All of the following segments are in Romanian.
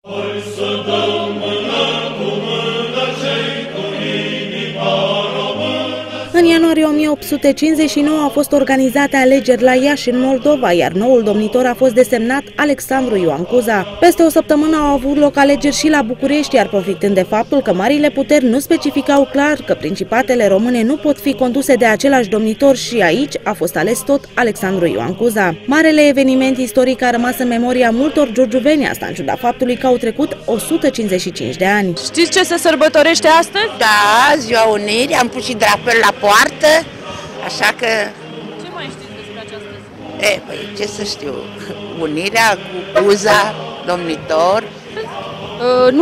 În ianuarie 1859 au fost organizate alegeri la Iași, în Moldova, iar noul domnitor a fost desemnat Alexandru Ioan Cuza. Peste o săptămână au avut loc alegeri și la București, iar profitând de faptul că marile puteri nu specificau clar că principatele române nu pot fi conduse de același domnitor, și aici a fost ales tot Alexandru Ioan Cuza. Marele eveniment istoric a rămas în memoria multor giurgiuveni, asta în ciuda faptului că au trecut 155 de ani. Știți ce se sărbătorește astăzi? Da, Ziua Unirii, am pus și drapel la poartă, așa că... Ce mai știți despre această zi? Păi, ce să știu, unirea cu Cuza, domnitor. Nu.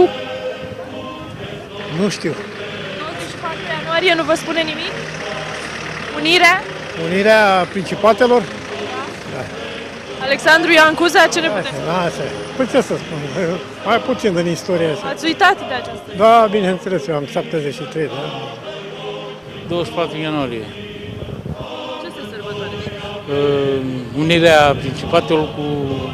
Nu știu. 24 ianuarie nu vă spune nimic? Unirea? Unirea principatelor? Da. Alexandru Ioan Cuza, ce ne puteți spune? Asta. Păi ce să spun, mai puțin din istoria asta. Ați uitat de această zi? Da, bineînțeles, eu am 73 de ani. 24 ianuarie. Ce se sărbătorește? Unirea Principatelor cu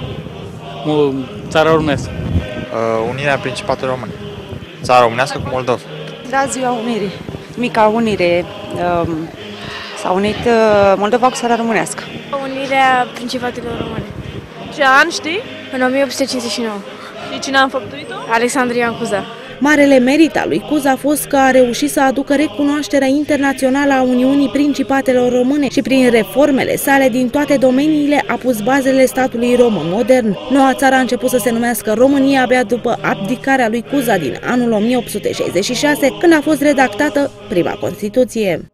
țara românească. Unirea Principatelor Române. Țara românească cu Moldova. Da, Ziua Unirii. Mica unire. S-a unit Moldova cu țara românească. Unirea Principatelor Române. Ce an știi? În 1859. Și cine a înfăptuit-o? Alexandru Ioan Cuza. Marele merit al lui Cuza a fost că a reușit să aducă recunoașterea internațională a Uniunii Principatelor Române și prin reformele sale din toate domeniile a pus bazele statului român modern. Noua țară a început să se numească România abia după abdicarea lui Cuza din anul 1866, când a fost redactată prima Constituție.